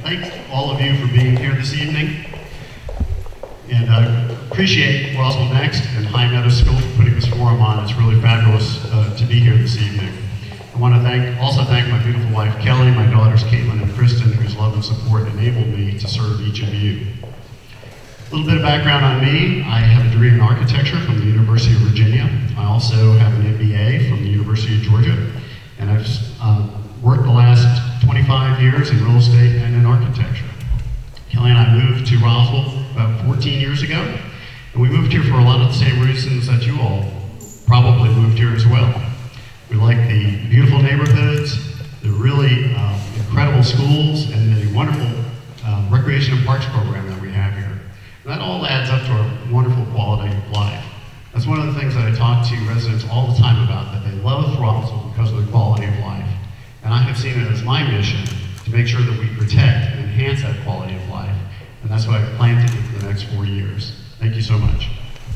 thank all of you for being here this evening. And I appreciate Roswell Next and High Meadow School for putting this forum on. It's really fabulous to be here this evening. I want to also thank my beautiful wife, Kelly, my daughters, Caitlin and Kristen, whose love and support enabled me to serve each of you. A little bit of background on me. I have a degree in architecture from the University of Virginia. I also have an MBA from the University of Georgia. And I've worked the last 25 years in real estate and in architecture. Kelly and I moved to Roswell about 14 years ago. And we moved here for a lot of the same reasons that you all probably moved here as well. We like the beautiful neighborhoods, the really incredible schools, and the wonderful recreation and parks program that we have here. And that all adds up to a wonderful quality of life. That's one of the things that I talk to residents all the time about, that they love Roswell because of the quality of life. And I have seen it as my mission to make sure that we protect and enhance that quality of life. And that's what I plan to do for the next 4 years. Thank you so much.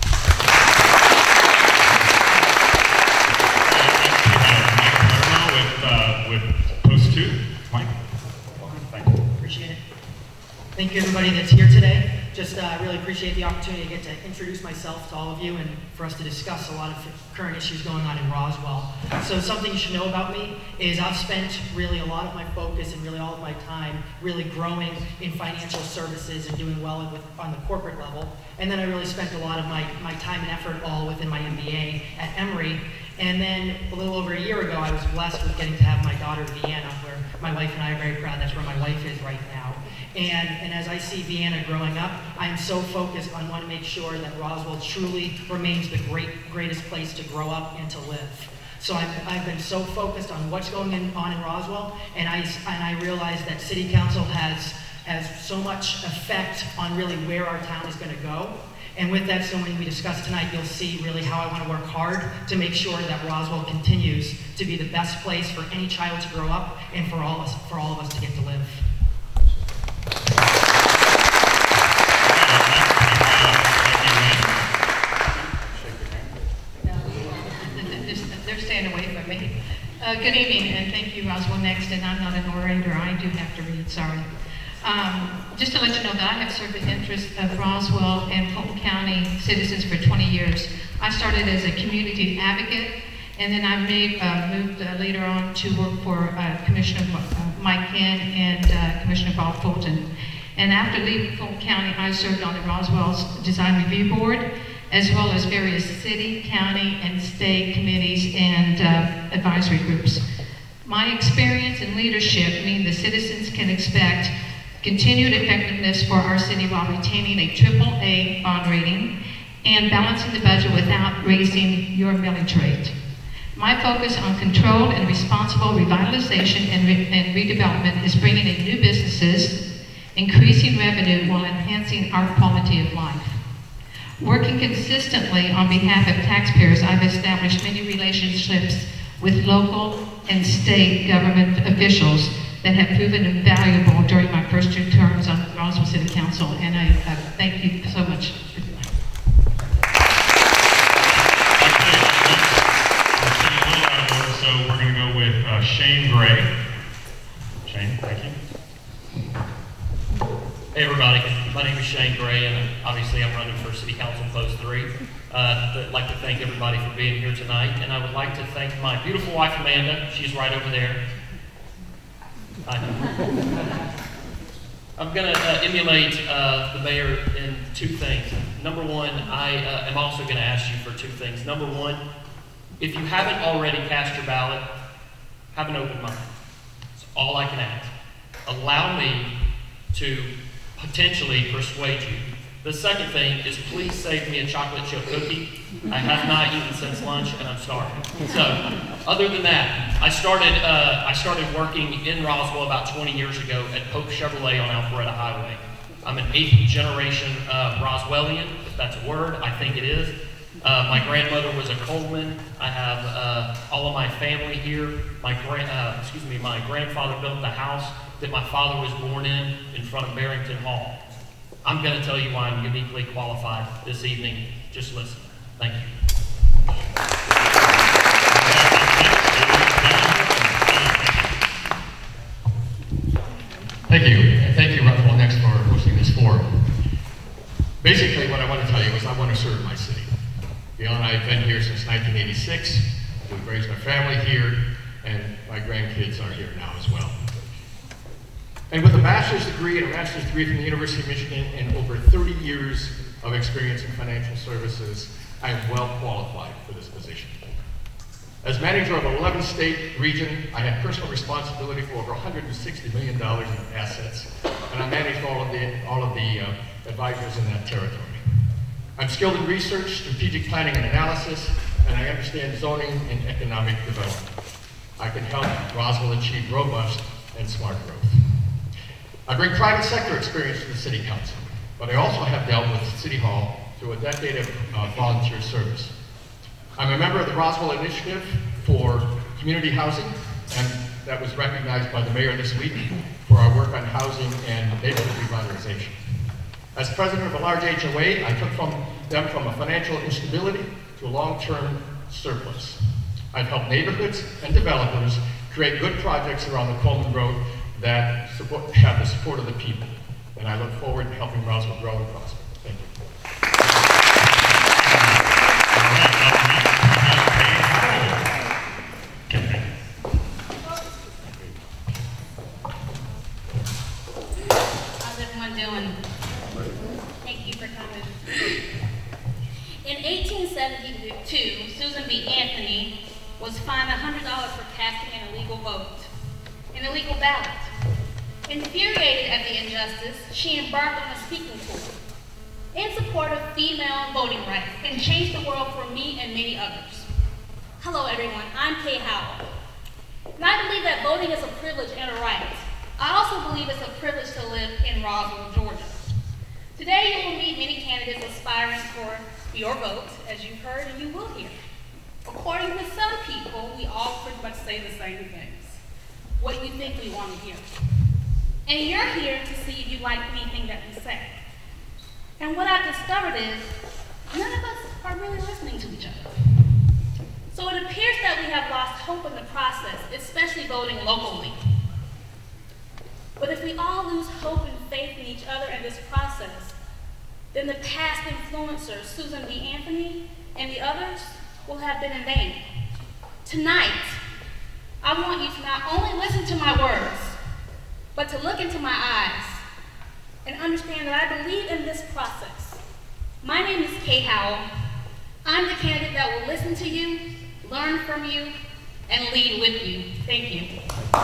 With Post 2, Mike. Thank you. Appreciate it. Thank you, everybody that's here today. Just really appreciate the opportunity to get to introduce myself to all of you and for us to discuss a lot of current issues going on in Roswell. So something you should know about me is I've spent really a lot of my focus and really all of my time really growing in financial services and doing well on the corporate level. And then I really spent a lot of my time and effort all within my MBA at Emory. And then a little over a year ago, I was blessed with getting to have my daughter, Vienna, where my wife and I are very proud. That's where my wife is right now. And as I see Vienna growing up, I am so focused on wanting to make sure that Roswell truly remains the greatest place to grow up and to live. So I've been so focused on what's going on in Roswell, and I realize that City Council has so much effect on really where our town is going to go. And with that, so when we discuss tonight, you'll see really how I want to work hard to make sure that Roswell continues to be the best place for any child to grow up and for all of us to get to live. They're staying away from me. Good evening, and thank you, Roswell Next. And I'm not an orator; I do have to read. Sorry. Just to let you know that I have served the interests of Roswell and Fulton County citizens for 20 years. I started as a community advocate, and then I moved later on to work for Commissioner Mike Henn and Commissioner Bob Fulton. And after leaving Fulton County, I served on the Roswell's Design Review Board, as well as various city, county, and state committees and advisory groups. My experience and leadership mean the citizens can expect continued effectiveness for our city while retaining a AAA bond rating and balancing the budget without raising your millage rate. My focus on controlled and responsible revitalization and redevelopment is bringing in new businesses, increasing revenue while enhancing our quality of life. Working consistently on behalf of taxpayers, I've established many relationships with local and state government officials that have proven invaluable during my first 2 terms on Roswell City Council, and I thank you so much. So we're going to go with Shane Gray. Shane, thank you. Hey everybody, my name is Shane Gray, and obviously I'm running for City Council Post 3. I'd like to thank everybody for being here tonight, and I would like to thank my beautiful wife Amanda. She's right over there. I know. I'm going to emulate the mayor in 2 things. Number 1, I am also going to ask you for 2 things. Number 1, if you haven't already cast your ballot, have an open mind. That's all I can ask. Allow me to potentially persuade you. The second thing is please save me a chocolate chip cookie. I have not eaten since lunch and I'm starving. So, other than that, I started working in Roswell about 20 years ago at Pope Chevrolet on Alpharetta Highway. I'm an 8th generation Roswellian, if that's a word, I think it is. My grandmother was a Coleman. I have all of my family here. My grandfather built the house that my father was born in front of Barrington Hall. I'm going to tell you why I'm uniquely qualified this evening. Just listen. Thank you. Thank you. Thank Basically, what I want to tell you is I want to serve my city. Gail and I have been here since 1986. We've raised our family here, and my grandkids are here now as well. And with a bachelor's degree and a master's degree from the University of Michigan and over 30 years of experience in financial services, I am well qualified for this position. As manager of an 11-state region, I had personal responsibility for over $160 million in assets, and I managed all of the advisors in that territory. I'm skilled in research, strategic planning and analysis, and I understand zoning and economic development. I can help Roswell achieve robust and smart growth. I bring private sector experience to the City Council, but I also have dealt with City Hall through a decade of volunteer service. I'm a member of the Roswell Initiative for Community Housing, and that was recognized by the mayor this week for our work on housing and neighborhood revitalization. As president of a large HOA, I took them from a financial instability to a long-term surplus. I've helped neighborhoods and developers create good projects around the Coleman Road that have the support of the people. And I look forward to helping Roswell grow and prosper. Thank you. How's everyone doing? Thank you for coming. In 1872, Susan B. Anthony was fined $100 for casting an illegal vote, an illegal ballot. Infuriated at the injustice, she embarked on a speaking tour in support of female voting rights and changed the world for me and many others. Hello everyone, I'm Kay Howell. And I believe that voting is a privilege and a right. I also believe it's a privilege to live in Roswell, Georgia. Today you will meet many candidates aspiring for your vote, as you've heard and you will hear. According to some people, we all pretty much say the same things. What you think we want to hear. And you're here to see if you like anything that we say. And what I've discovered is, none of us are really listening to each other. So it appears that we have lost hope in the process, especially voting locally. But if we all lose hope and faith in each other in this process, then the past influencers, Susan B. Anthony and the others, will have been in vain. Tonight, I want you to not only listen to my words, but to look into my eyes and understand that I believe in this process. My name is Kay Howell. I'm the candidate that will listen to you, learn from you, and lead with you. Thank you.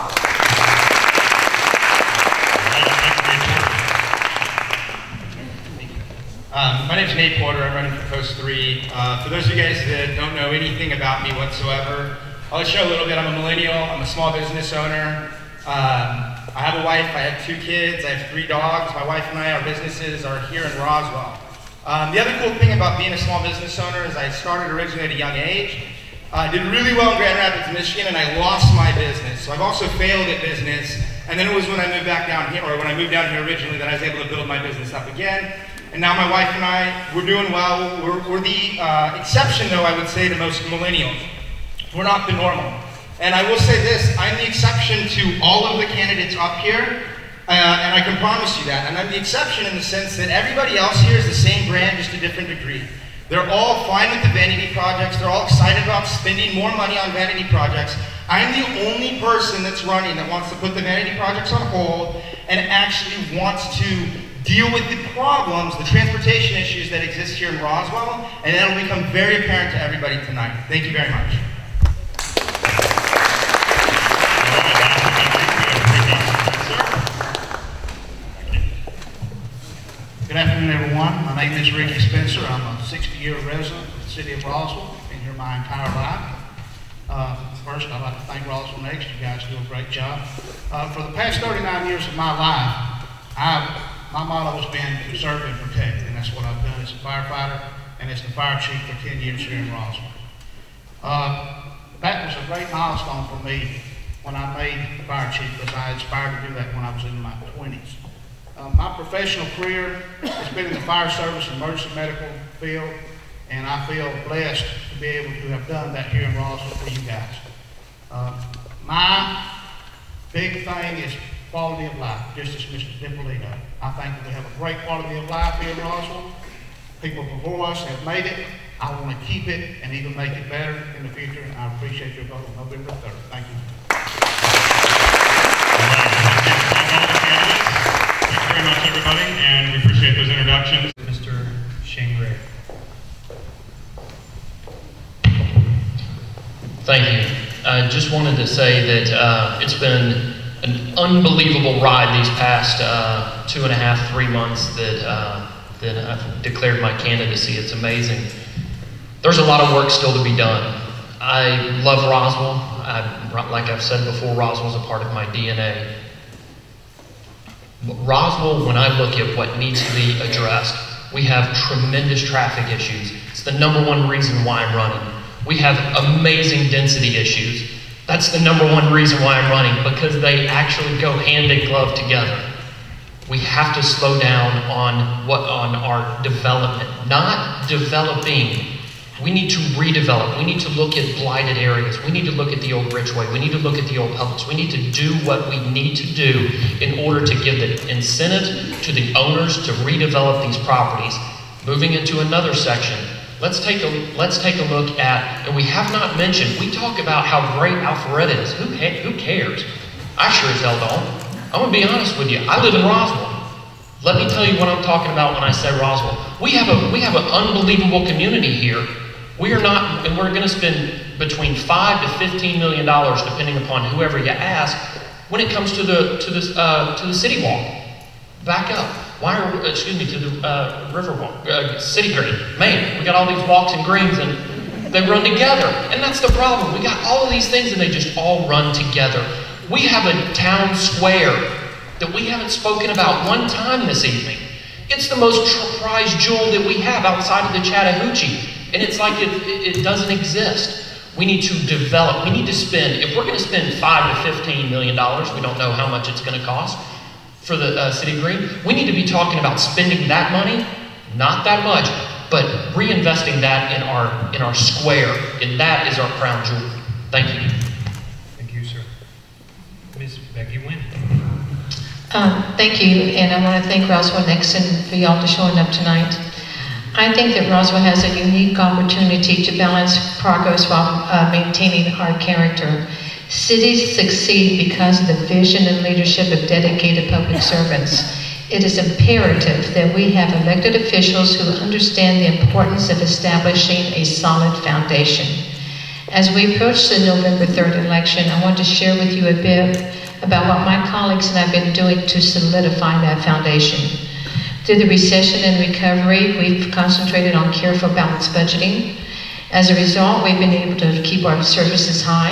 My name is Nate Porter. I'm running for Post 3. For those of you guys that don't know anything about me whatsoever, I'll show a little bit. I'm a millennial. I'm a small business owner. I have a wife. I have 2 kids. I have 3 dogs. My wife and I, our businesses are here in Roswell. The other cool thing about being a small business owner is I started originally at a young age. I did really well in Grand Rapids, Michigan, and I lost my business. So I've also failed at business. And then it was when I moved back down here, or when I moved down here originally, that I was able to build my business up again. And now my wife and I, we're doing well. We're the exception, though, I would say, to most millennials. We're not the normal. And I will say this, I'm the exception to all of the candidates up here, and I can promise you that. And I'm the exception in the sense that everybody else here is the same brand, just a different degree. They're all fine with the vanity projects. They're all excited about spending more money on vanity projects. I'm the only person that's running that wants to put the vanity projects on hold and actually wants to deal with the problems, the transportation issues that exist here in Roswell, and that'll become very apparent to everybody tonight. Thank you very much. Good afternoon, everyone. My name is Ricky Spencer. I'm a 60-year resident of the city of Roswell. Been here my entire life. First, I'd like to thank Roswell Next. You guys do a great job. For the past 39 years of my life, my motto has been to serve and protect, and that's what I've done as a firefighter and as the fire chief for 10 years here in Roswell. That was a great milestone for me when I made fire chief, because I aspired to do that when I was in my 20s. My professional career has been in the fire service and emergency medical field, and I feel blessed to be able to have done that here in Roswell for you guys. My big thing is quality of life, just as Mr. Dippolito. I think that we have a great quality of life here in Roswell, People before us have made it. I want to keep it and even make it better in the future, and I appreciate your vote on November 3rd. Thank you. Thank you very much, everybody, and we appreciate those introductions. Mr. Shane Gray. Thank you. I just wanted to say that it's been an unbelievable ride these past 2.5, 3 months that I've declared my candidacy. It's amazing. There's a lot of work still to be done. I love Roswell. Like I've said before, Roswell's a part of my DNA. Roswell, when I look at what needs to be addressed, we have tremendous traffic issues. It's the #1 reason why I'm running. We have amazing density issues. That's the #1 reason why I'm running, because they actually go hand in glove together. We have to slow down on our development, not developing. We need to redevelop. We need to look at blighted areas. We need to look at the old Bridgeway. We need to look at the old Publix. We need to do what we need to do in order to give the incentive to the owners to redevelop these properties. Moving into another section, let's take a look at, and we have not mentioned, we talk about how great Alpharetta is. Who cares? I sure as hell don't. I'm gonna be honest with you. I live in Roswell. Let me tell you what I'm talking about when I say Roswell. We have an unbelievable community here. We are not, and we're going to spend between $5 to $15 million, depending upon whoever you ask, when it comes to the city walk. Back up. To the river walk, city green. Man, we got all these walks and greens, and they run together. And that's the problem. We got all of these things, and they just all run together. We have a town square that we haven't spoken about one time this evening. It's the most prized jewel that we have outside of the Chattahoochee. And it's like it doesn't exist. We need to develop, we need to spend, if we're gonna spend $5 to $15 million, we don't know how much it's gonna cost for the City Green, we need to be talking about spending that money, not that much, but reinvesting that in our square, and that is our crown jewel. Thank you. Thank you, sir. Ms. Becky Wynn. Thank you, and I want to thank Roswell Nixon for y'all for showing up tonight. I think that Roswell has a unique opportunity to balance progress while maintaining our character. Cities succeed because of the vision and leadership of dedicated public servants. It is imperative that we have elected officials who understand the importance of establishing a solid foundation. As we approach the November 3rd election, I want to share with you a bit about what my colleagues and I have been doing to solidify that foundation. Through the recession and recovery, we've concentrated on careful, balanced budgeting. As a result, we've been able to keep our services high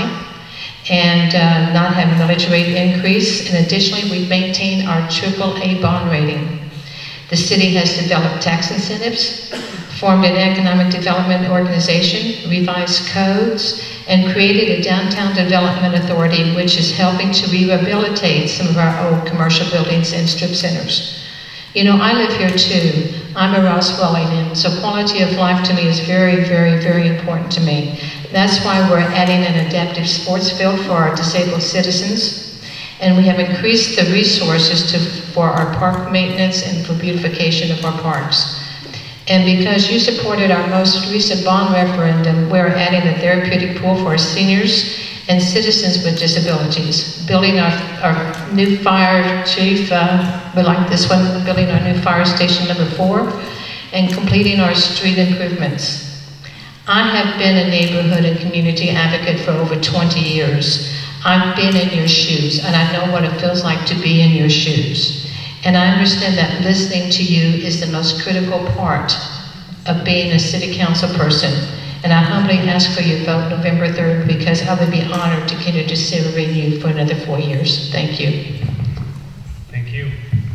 and not have a millage rate increase. And additionally, we've maintained our AAA bond rating. The city has developed tax incentives, formed an economic development organization, revised codes, and created a downtown development authority, which is helping to rehabilitate some of our old commercial buildings and strip centers. You know, I live here too. I'm a Roswellian, so quality of life to me is very, very, very important to me. That's why we're adding an adaptive sports field for our disabled citizens, and we have increased the resources for our park maintenance and for beautification of our parks. And because you supported our most recent bond referendum, we're adding a therapeutic pool for our seniors and citizens with disabilities, building our new fire chief, we like this one, building our new fire station number 4, and completing our street improvements. I have been a neighborhood and community advocate for over 20 years. I've been in your shoes, and I know what it feels like to be in your shoes. And I understand that listening to you is the most critical part of being a city council person. And I humbly ask for your vote November 3rd, because I would be honored to continue to serve you for another 4 years. Thank you. Thank you.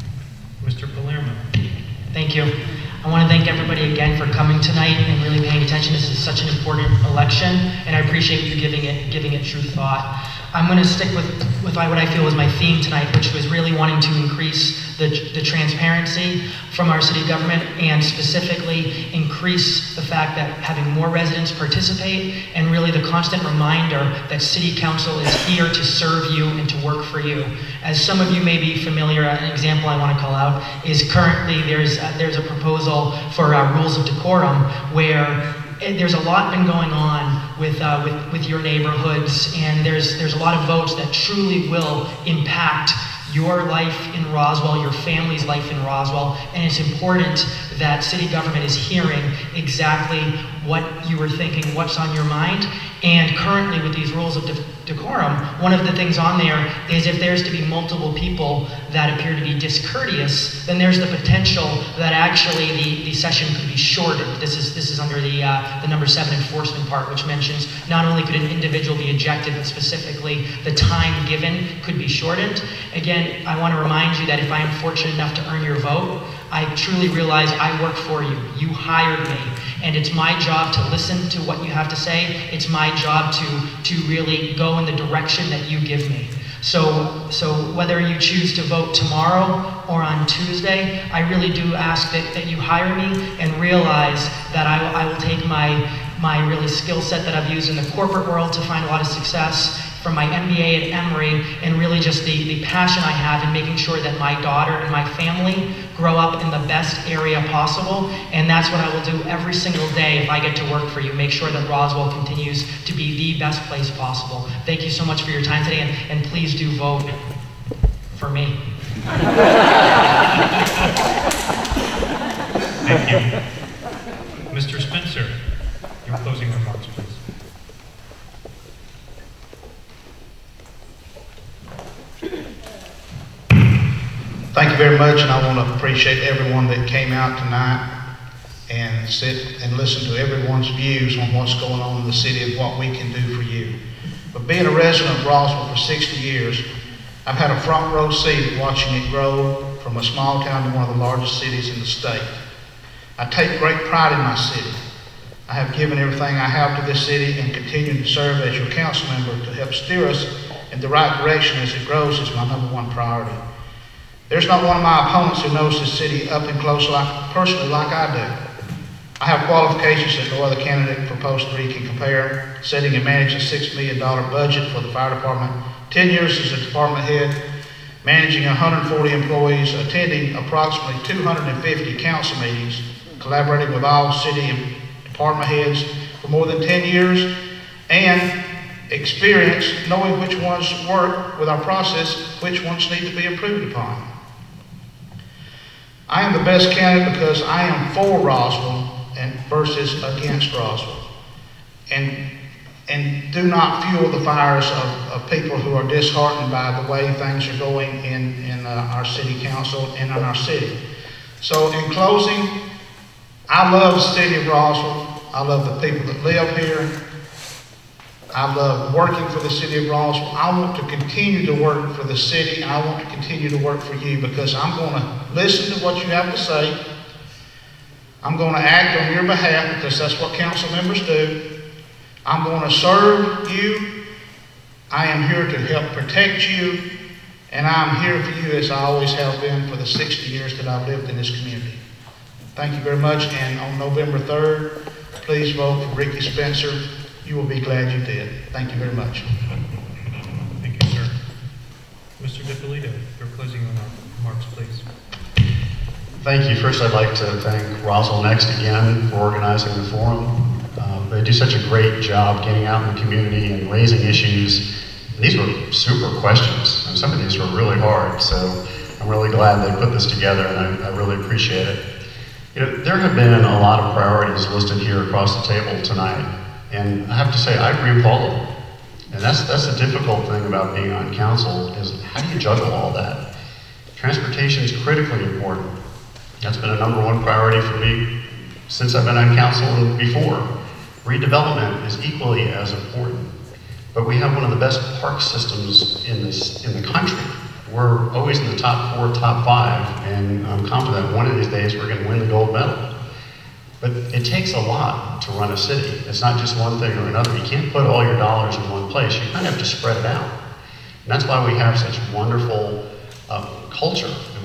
Mr. Palermo. Thank you. I want to thank everybody again for coming tonight and really paying attention. This is such an important election, and I appreciate you giving it true thought. I'm going to stick with what I feel was my theme tonight, which was really wanting to increase the transparency from our city government, and specifically increase the fact that having more residents participate, and really the constant reminder that City Council is here to serve you and to work for you. As some of you may be familiar, an example I want to call out is currently there's a proposal for rules of decorum where there's a lot been going on with your neighborhoods, and there's a lot of votes that truly will impact your life in Roswell, your family's life in Roswell, and it's important that city government is hearing exactly what you were thinking, what's on your mind. And currently with these rules of decorum, one of the things on there is if there's to be multiple people that appear to be discourteous, then there's the potential that actually the session could be shortened. This is under the number 7 enforcement part, which mentions not only could an individual be ejected, but specifically the time given could be shortened. Again, I want to remind you that if I am fortunate enough to earn your vote, I truly realize I work for you. You hired me. And it's my job to listen to what you have to say. It's my job to really go in the direction that you give me. So whether you choose to vote tomorrow or on Tuesday, I really do ask that you hire me and realize that I will take my really skill set that I've used in the corporate world to find a lot of success, from my MBA at Emory, and really just the passion I have in making sure that my daughter and my family grow up in the best area possible. And that's what I will do every single day if I get to work for you, make sure that Roswell continues to be the best place possible. Thank you so much for your time today, and please do vote for me. Thank you. Mr. Spencer, your closing remarks, please. Thank you very much, and I want to appreciate everyone that came out tonight and sit and listen to everyone's views on what's going on in the city and what we can do for you. But being a resident of Roswell for 60 years, I've had a front row seat watching it grow from a small town to one of the largest cities in the state. I take great pride in my city. I have given everything I have to this city, and continue to serve as your council member to help steer us in the right direction as it grows is my #1 priority. There's not one of my opponents who knows this city up and close personally like I do. I have qualifications that no other candidate for Post 3 can compare, setting and managing a $6 million budget for the fire department, 10 years as a department head, managing 140 employees, attending approximately 250 council meetings, collaborating with all city and department heads for more than 10 years, and experience knowing which ones work with our process, which ones need to be improved upon. I am the best candidate because I am for Roswell and versus against Roswell, and do not fuel the fires of people who are disheartened by the way things are going in our city council and in our city. So in closing, I love the city of Roswell. I love the people that live here. I love working for the city of Roswell. I want to continue to work for the city, and I want to continue to work for you, because I'm going to listen to what you have to say. I'm going to act on your behalf, because that's what council members do. I'm going to serve you. I am here to help protect you, and I'm here for you as I always have been for the 60 years that I've lived in this community. Thank you very much, and on November 3rd, please vote for Ricky Spencer. You will be glad you did. Thank you very much. Thank you, sir. Mr. DiPolito, your closing remarks, please. Thank you. First, I'd like to thank Roswell Next again for organizing the forum. They do such a great job getting out in the community and raising issues. These were super questions, and some of these were really hard, so I'm really glad they put this together, and I really appreciate it. You know, there have been a lot of priorities listed here across the table tonight. And I have to say, I agree with all of them. And that's the difficult thing about being on council, is how do you juggle all that? Transportation is critically important. That's been a #1 priority for me since I've been on council and before. Redevelopment is equally as important. But we have one of the best park systems in the country. We're always in the top 4, top 5, and I'm confident one of these days we're going to win the gold medal. But it takes a lot to run a city. It's not just one thing or another. You can't put all your dollars in one place. You kind of have to spread it out. And that's why we have such wonderful culture. And we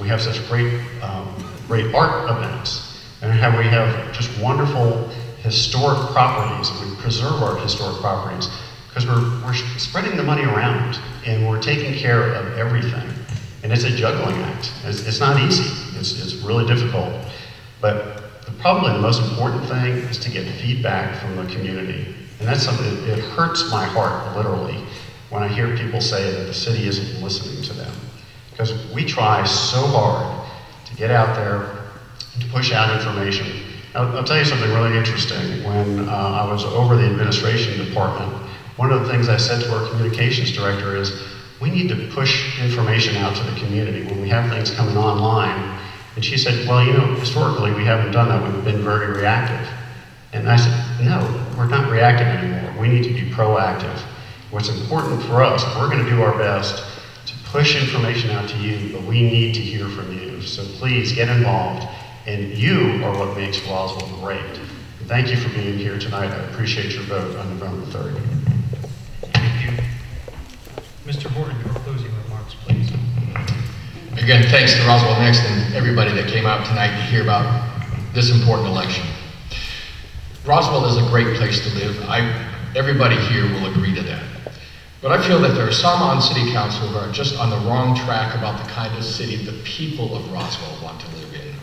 we have such great, great art events, and how we have just wonderful historic properties, and we preserve our historic properties, because we're spreading the money around, and we're taking care of everything. And it's a juggling act. It's not easy. It's really difficult. But probably the most important thing is to get feedback from the community. And that's something, it hurts my heart, literally, when I hear people say that the city isn't listening to them. Because we try so hard to get out there, to push out information. I'll tell you something really interesting. When I was over the administration department, one of the things I said to our communications director is, we need to push information out to the community when we have things coming online. And she said, well, you know, historically we haven't done that, we've been very reactive. And I said, no, we're not reactive anymore. We need to be proactive. What's important for us, we're going to do our best to push information out to you, but we need to hear from you. So please get involved, and you are what makes Roswell great. And thank you for being here tonight. I appreciate your vote on November 3rd. Thank you. Mr. Horton, your closing remarks, please. Again, thanks to Roswell Next and everybody that came out tonight to hear about this important election. Roswell is a great place to live. Everybody here will agree to that. But I feel that there are some on City Council who are just on the wrong track about the kind of city the people of Roswell want to live in.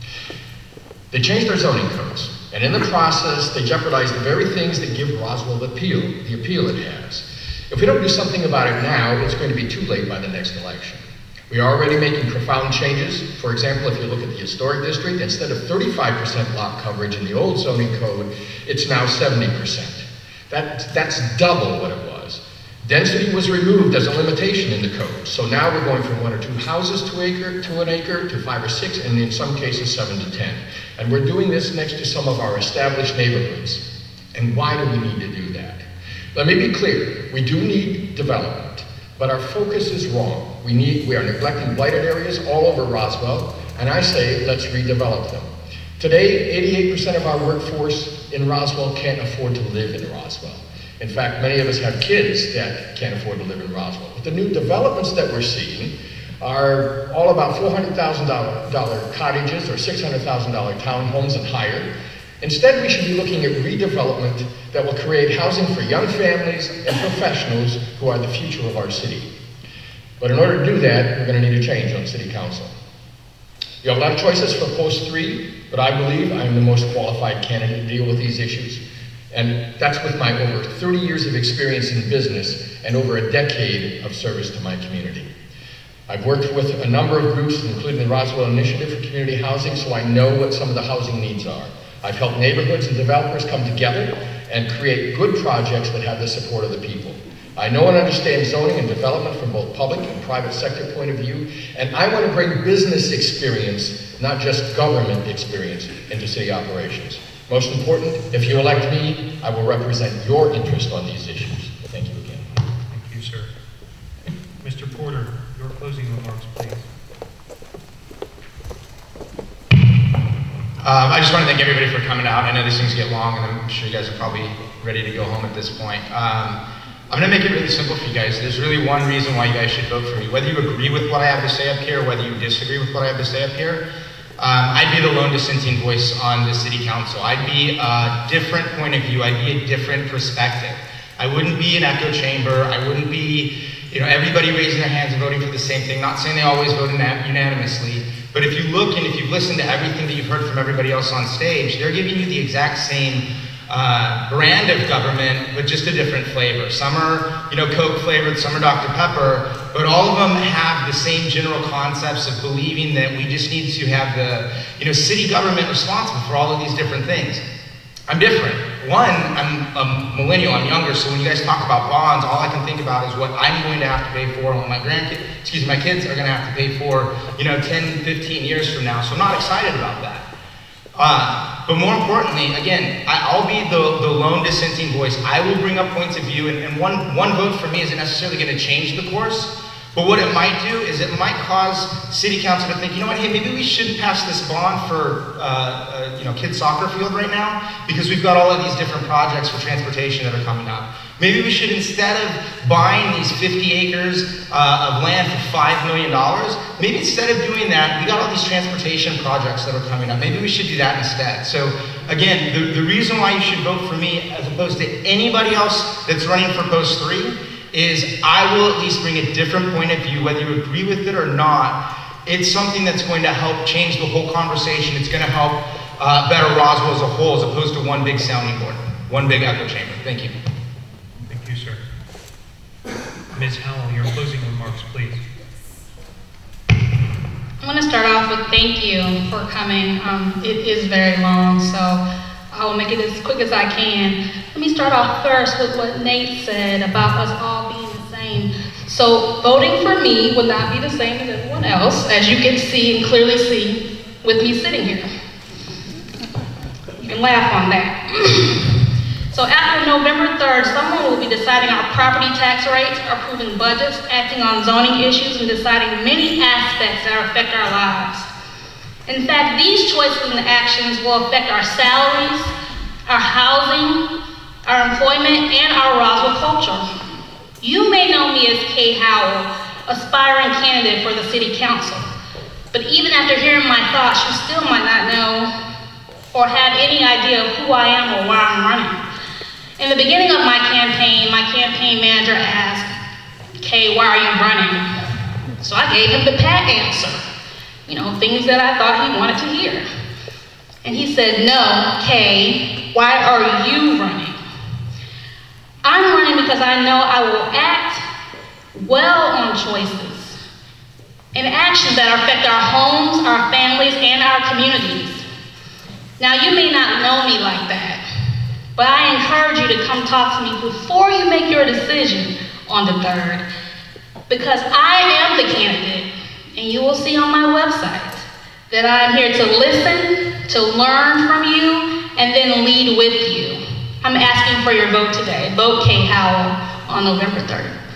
They changed their zoning codes, and in the process, they jeopardized the very things that give Roswell the appeal it has. If we don't do something about it now, it's going to be too late by the next election. We are already making profound changes. For example, if you look at the historic district, instead of 35% lot coverage in the old zoning code, it's now 70%. That's double what it was. Density was removed as a limitation in the code. So now we're going from 1 or 2 houses to an acre to 5 or 6, and in some cases 7 to 10. And we're doing this next to some of our established neighborhoods. And why do we need to do that? Let me be clear, we do need development, but our focus is wrong. We are neglecting blighted areas all over Roswell, and I say, let's redevelop them. Today, 88% of our workforce in Roswell can't afford to live in Roswell. In fact, many of us have kids that can't afford to live in Roswell. But the new developments that we're seeing are all about $400,000 cottages or $600,000 townhomes and higher. Instead, we should be looking at redevelopment that will create housing for young families and professionals who are the future of our city. But in order to do that, we're going to need a change on City Council. You have a lot of choices for Post 3, but I believe I am the most qualified candidate to deal with these issues. And that's with my over 30 years of experience in business and over a decade of service to my community. I've worked with a number of groups, including the Roswell Initiative for Community Housing, so I know what some of the housing needs are. I've helped neighborhoods and developers come together and create good projects that have the support of the people. I know and understand zoning and development from both public and private sector point of view, and I want to bring business experience, not just government experience, into city operations. Most important, if you elect me, I will represent your interest on these issues. Thank you again. Thank you, sir. Mr. Porter, your closing remarks, please. I just want to thank everybody for coming out. I know these things get long, and I'm sure you guys are probably ready to go home at this point. I'm going to make it really simple for you guys. There's really one reason why you guys should vote for me. Whether you agree with what I have to say up here, or whether you disagree with what I have to say up here, I'd be the lone dissenting voice on the city council. I'd be a different point of view. I'd be a different perspective. I wouldn't be an echo chamber. I wouldn't be, everybody raising their hands and voting for the same thing. Not saying they always vote unanimously, but if you look and if you've listened to everything that you've heard from everybody else on stage, they're giving you the exact same brand of government, but just a different flavor. Some are, Coke flavored, some are Dr. Pepper, but all of them have the same general concepts of believing that we just need to have the, city government responsible for all of these different things. I'm different. One, I'm a millennial, I'm younger, so when you guys talk about bonds, all I can think about is what I'm going to have to pay for, and what my kids are going to have to pay for, 10, 15 years from now, so I'm not excited about that. But more importantly, again, I'll be the lone dissenting voice. I will bring up points of view, and one vote for me isn't necessarily going to change the course. But what it might do is it might cause city council to think, hey, maybe we shouldn't pass this bond for kids' soccer field right now, because we've got all of these different projects for transportation that are coming up. Maybe we should, instead of buying these 50 acres of land for $5 million, maybe instead of doing that, we got all these transportation projects that are coming up. Maybe we should do that instead. So again, the reason why you should vote for me as opposed to anybody else that's running for Post 3 is I will at least bring a different point of view, whether you agree with it or not. It's something that's going to help change the whole conversation. It's going to help better Roswell as a whole, as opposed to one big sounding board, one big echo chamber. Thank you. Thank you, sir. Ms. Howell, your closing remarks, please. I want to start off with thank you for coming. It is very long, so I will make it as quick as I can. Let me start off first with what Nate said about us all being the same. So voting for me would not be the same as everyone else, as you can see and clearly see with me sitting here. You can laugh on that. So after November 3rd, someone will be deciding our property tax rates, approving budgets, acting on zoning issues, and deciding many aspects that affect our lives. In fact, these choices and actions will affect our salaries, our housing, our employment, and our Roswell culture. You may know me as Kay Howell, aspiring candidate for the City Council. But even after hearing my thoughts, you still might not know or have any idea of who I am or why I'm running. In the beginning of my campaign manager asked, Kay, why are you running? So I gave him the pat answer. You know, things that I thought he wanted to hear. And he said, no, Kay, why are you running? I'm running because I know I will act well on choices and actions that affect our homes, our families, and our communities. Now, you may not know me like that, but I encourage you to come talk to me before you make your decision on the 3rd, because I am the candidate, and you will see on my website that I'm here to listen, to learn from you, and then lead with you. I'm asking for your vote today. Vote Kay Howell on November 3rd.